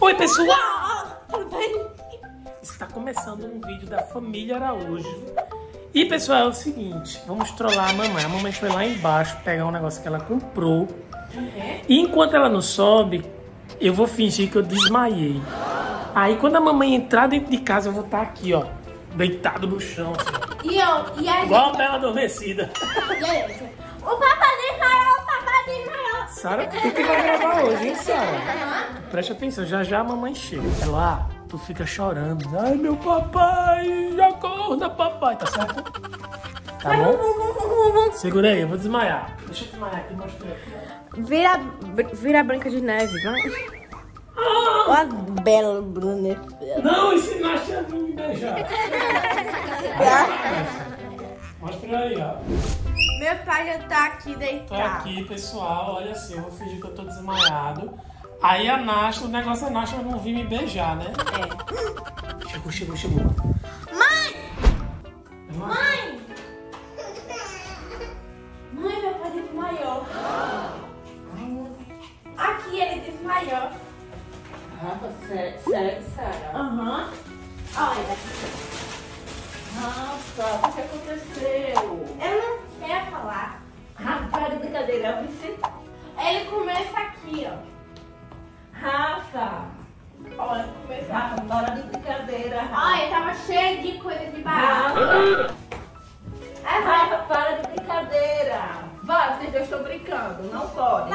Oi, pessoal! Tudo bem? Está começando um vídeo da família Araújo. E, pessoal, é o seguinte. Vamos trollar a mamãe. A mamãe foi lá embaixo pegar um negócio que ela comprou. E enquanto ela não sobe, eu vou fingir que eu desmaiei. Aí, quando a mamãe entrar dentro de casa, eu vou estar aqui, ó. Deitado no chão, assim. Igual uma bela adormecida. O papai desmaiou, Sara, o que vai gravar hoje, hein, Sara? Presta atenção, já já a mamãe chega. Ela, tu fica chorando. Ai, meu papai, acorda, papai. Tá certo? Tá bom? Segura aí, eu vou desmaiar. Deixa eu desmaiar aqui, mostra aqui. Vira a Branca de Neve, vai. Olha a bela Branca de Neve. Não ensinaste a mim me beijar. Mostra aí, ó. Meu pai já tá aqui Tô deitado. aqui, pessoal. Olha assim, eu vou fingir que eu tô desmaiado. Aí a Nasha, o negócio é a Nasha não vir me beijar, né? É. Chegou. Mãe, meu pai desmaiou. Aqui ele desmaiou. Rafa, sério, Sara? Aham. Olha. Rafa, o que aconteceu? Eu não sei falar. Rafa, para de brincadeira, você... Ele começa aqui, ó. Rafa! Olha, começa Rafa, aqui. para de brincadeira, Rafa. Olha, tava cheio de coisa de barato. Rafa, para de brincadeira. Vai, vocês dois estão brincando, não pode.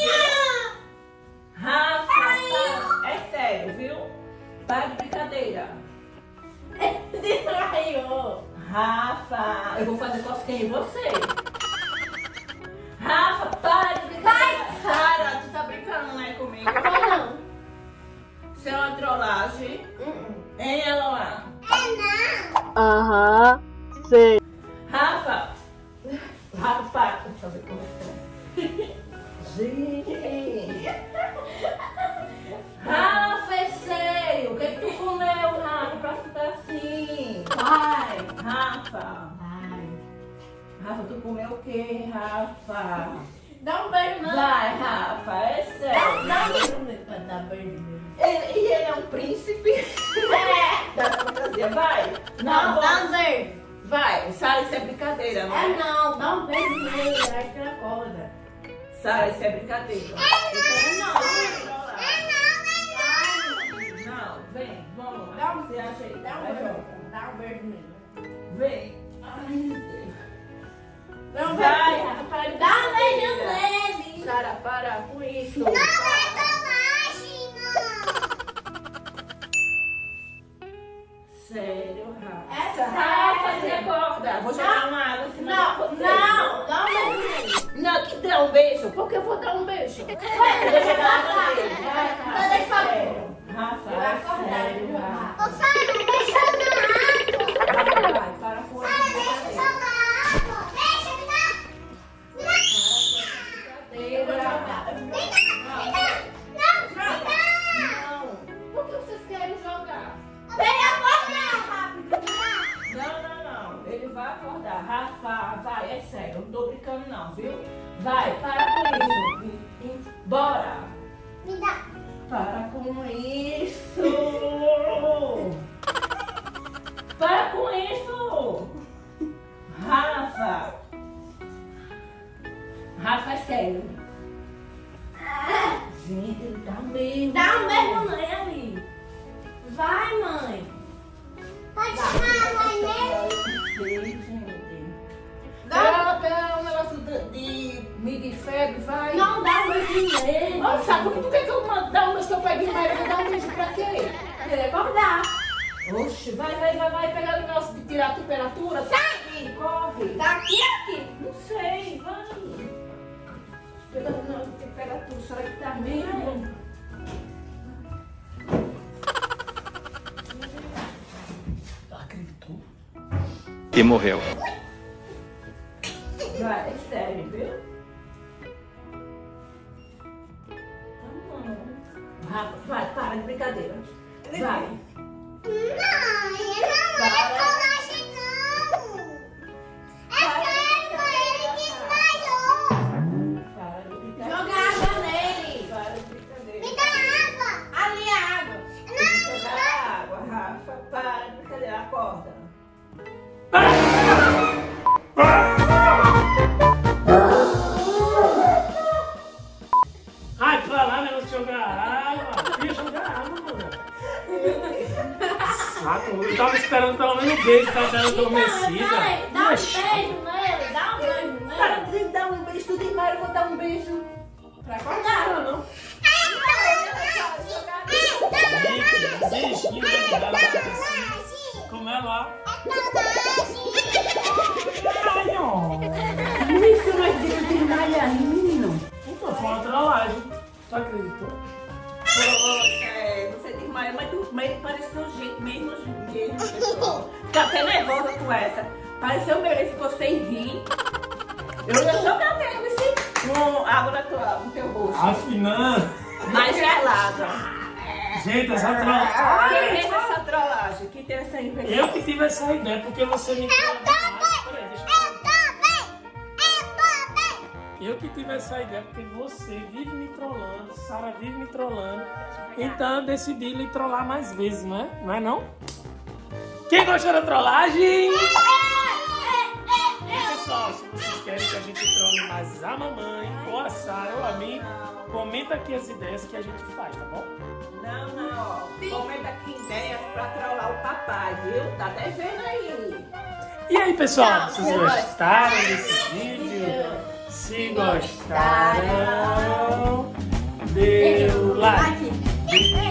Rafa, para. É sério, viu? Para de brincadeira. Desmaiou. Rafa, eu vou fazer cosquinha em você. Rafa, para de brincadeira. Sara, tu tá brincando, né, comigo? Não. Isso é uma trollagem. Hein, Eloá? Aham, sei. Rafa, para. Deixa eu ver como é. Gente. Rafa, é sério. O que é que tu comeu, Rafa, pra ficar assim? Vai. Rafa. Rafa, tu comeu o quê, Rafa? Dá um beijo, não. Vai, Rafa, é sério. Dá um beijo nele pra dar beijo nele. Ele é um príncipe da fantasia. Vai. Não, Não, dá um beijo. vai. Sara, isso é brincadeira, não é? Não, dá um beijo nele, acho que ele acorda. Sara, isso é brincadeira. Não, vem, vamos. Dá um Você acha aí? Dá um Vai, beijo. volta. Dá um beijo nele. Vem. Dá um Vai, beijo. Rafa, para de Dá um beijo brincadeira. nele. Sara, para com isso. Sério, Rafa. É Rafa, sério. você acorda. Vou jogar uma água em cima de Não, você. dá um beijo nele. Não, que dá um beijo. Por que eu vou dar um beijo? Eu vou jogar água nele. Vai, Rafa, Deixa eu- sério. Rafa, Ele vai é acordar, sério, ele vai Rafa. acordar. Vai, para com essa brincadeira. Eu vou jogar. Não. Por que vocês querem jogar? Ele acordar rápido. Não. Ele vai acordar. Rafa, vai, é sério. Eu não tô brincando não, viu? Vai, para com isso. Bora. Para com isso. Para com isso. Rafa. Rafa, é sério. Gente, ele tá mesmo. Dá um beijo nele. Vai, mãe. Sei, gente. Dá- Pega um negócio de miga e febre, vai. Não, dá um beijo nele. Nossa, por que tu quer que eu dar um beijo que eu pegue mais? Eu vou dar um beijo pra quê? Ele acordar. Oxe, vai pegar o negócio de tirar a temperatura. Sai! Corre! Daqui a aqui. Não sei, vai. Pegando o negócio de temperatura, será que tá mesmo? Acreditou? E morreu. Vai, é sério, viu? Tá bom. Rafa, vai, para de brincadeira. Vai. Jogar água nele. Para de brincadeira. Ali a água. Acorda. Ai, pra lá, né? Não jogar água. Ia jogar água, mano. Saco, eu tava esperando pelo menos um beijo pra ela adormecida. Dá um beijo nele, dá um beijo nele. Para de dar um beijo, tu desmaia, eu vou dar um beijo. Pra acordar. Não. Beijinho, né? Como é lá? Ai, ó. Isso, mas desmaia aí, menino. Então, foi uma trollagem. Tu acreditou? Você desmaia, mas tu parece seu jeito mesmo, pessoal. Fica até nervosa com essa. Pareceu mesmo, se você rir. Eu já tô batendo esse com água no teu rosto. Afinando. Mais gelada. Gente, essa trollagem. Quem fez essa trollagem? Quem teve essa invenção? Eu que tive essa ideia, porque você me trollou demais. Peraí, deixa eu... Eu que tive essa ideia, porque você vive me trollando, Sara vive me trollando. Então eu decidi lhe trollar mais vezes, não é? Não é não? Quem gostou da trollagem? E pessoal, se vocês querem que a gente trolle mais a mamãe, ou a Sara, ou a mim, comenta aqui as ideias que a gente faz, tá bom? Não, ó. Comenta aqui ideias pra trollar o papai, viu? Tá devendo aí. E aí, pessoal, vocês gostaram desse vídeo? Se gostaram, dê o like.